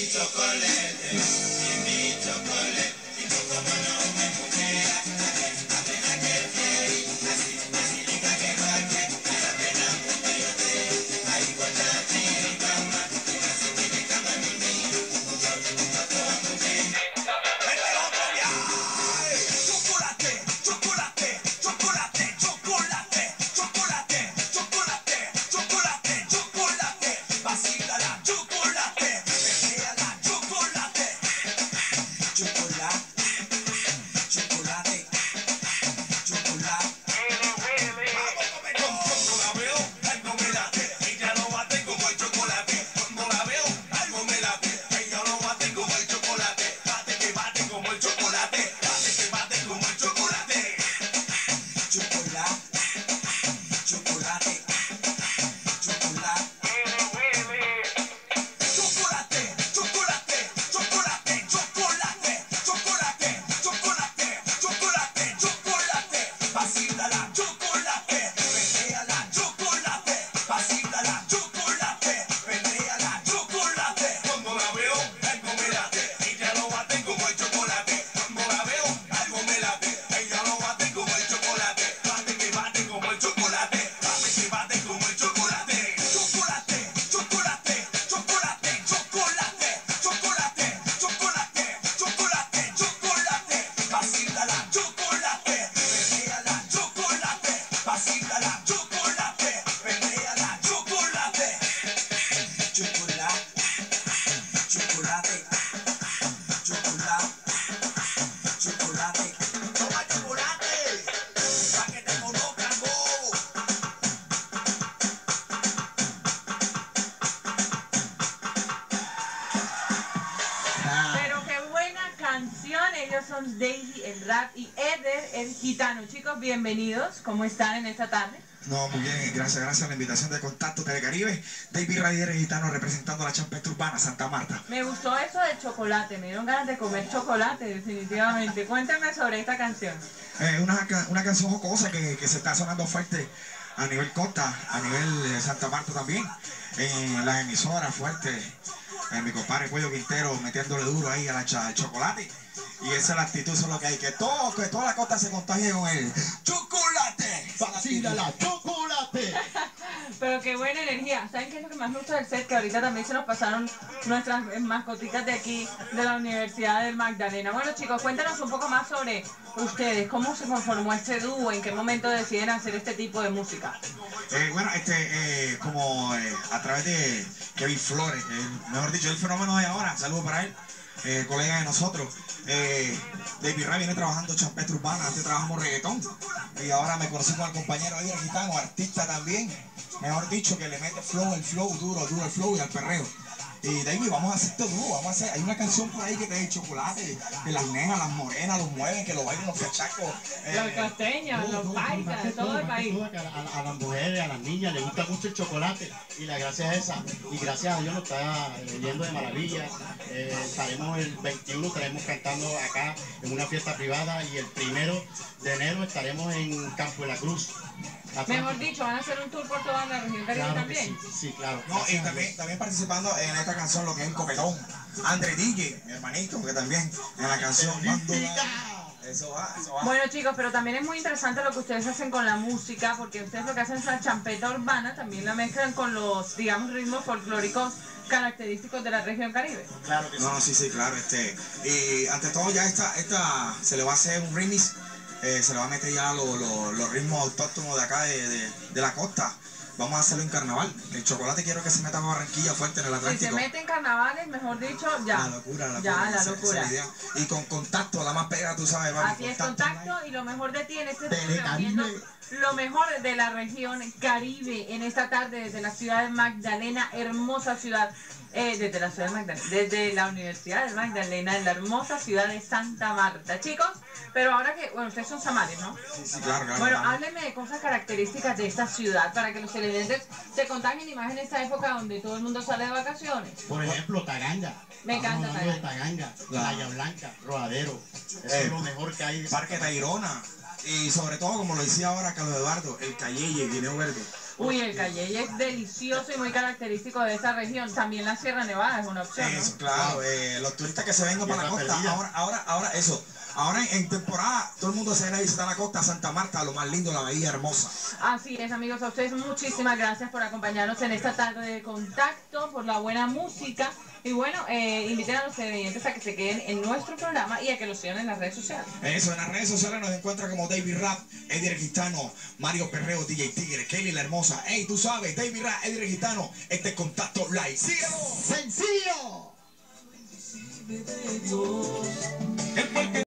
Ellos son Daisy, el rap, y Eder, el gitano. Chicos, bienvenidos. ¿Cómo están en esta tarde? No, muy bien, gracias a la invitación de Contacto Telecaribe. David Raider, el gitano, representando a la champeta urbana Santa Marta. Me gustó eso del chocolate, me dieron ganas de comer chocolate, definitivamente. Cuéntame sobre esta canción. Una canción jocosa que se está sonando fuerte a nivel costa, a nivel Santa Marta también. En las emisoras fuertes, mi compadre Cuello Quintero metiéndole duro ahí al chocolate. Y esa es la actitud, eso es lo que hay, que toda la costa se contagie con el chocolate. ¡Vacílala, chocolate! Pero qué buena energía. ¿Saben qué es lo que más me gusta del set? Que ahorita también se nos pasaron nuestras mascotitas de aquí, de la Universidad del Magdalena. Bueno, chicos, cuéntanos un poco más sobre ustedes. ¿Cómo se conformó este dúo? ¿En qué momento deciden hacer este tipo de música? Bueno, a través de Kevin Flores, mejor dicho, el fenómeno de ahora. Saludos para él. Colega de nosotros. David Ray viene trabajando champeta urbana, antes trabajamos reggaetón y ahora me conocí con el compañero ahí, el gitano, artista también, mejor dicho, que le mete el flow duro el flow y al perreo. Y David, vamos a hacer este dúo, hay una canción por ahí que te da chocolate, que las nenas, las morenas, los mueven, que lo bailan los cachacos. Los costeños, los paisas, de todo el país. A las mujeres, a las niñas les gusta mucho el chocolate y la gracia es esa. Y gracias a Dios nos está yendo de maravilla. Estaremos el 21, estaremos cantando acá en una fiesta privada y el 1 de enero estaremos en Campo de la Cruz. Mejor dicho, van a hacer un tour por toda la región Caribe también. Sí, claro. No, y también participando en esta canción lo que es el copetón. André DJ, mi hermanito, que también en la canción eso va. Bueno, chicos, pero también es muy interesante lo que ustedes hacen con la música, porque ustedes lo que hacen es la champeta urbana, también la mezclan con los, digamos, ritmos folclóricos característicos de la región Caribe. Claro que sí. No, sí, claro. Y ante todo ya esta se le va a hacer un remix. Se le va a meter ya los ritmos autóctonos de acá de la costa. Vamos a hacerlo en carnaval. El chocolate quiero que se meta a Barranquilla fuerte en el Atlántico. Si se mete en carnavales, mejor dicho, ya. La locura. La locura. Esa y con Contacto, la más pega, tú sabes. Vamos, así es, Contacto y lo mejor de ti en este reuniendo lo mejor de la región Caribe en esta tarde desde la ciudad de Magdalena, hermosa ciudad. Desde la ciudad de Magdalena, desde la Universidad de Magdalena, en la hermosa ciudad de Santa Marta. Chicos, pero ahora que, bueno, ustedes son samares, ¿no? Sí, claro. Bueno, háblenme de cosas características de esta ciudad para que los televidentes se contagien y más en esta época donde todo el mundo sale de vacaciones. Por ejemplo, Taganga. Me encanta Taganga, Playa Blanca, Rodadero. Eso es lo mejor que hay. Parque Tayrona. Y sobre todo, como lo decía ahora Carlos Eduardo, el Cayeye, Guineo Verde. Uy, el cayey es delicioso y muy característico de esta región. También la Sierra Nevada es una opción, ¿no? Eso, claro. Los turistas que se vengan para la costa, ahora eso. Ahora en temporada todo el mundo se viene a visitar la costa Santa Marta, lo más lindo, la bahía hermosa. Así es, amigos, a ustedes muchísimas gracias por acompañarnos en esta tarde de contacto, por la buena música. Y bueno, inviten a los televidentes a que se queden en nuestro programa y a que los sigan en las redes sociales. Eso, en las redes sociales nos encuentran como David Rap, Eddie Registano, Mario Perreo, DJ Tigre, Kelly la Hermosa. Ey, tú sabes, David Rap, Eddie Registano, este Contacto Live. ¡Síguelo! ¡Sencillo!